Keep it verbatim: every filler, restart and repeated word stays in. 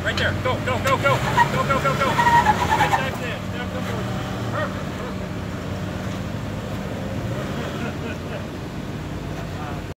right there. Go, go, go, go. Go, go, go, go. Right side stand. Stand up, come forward.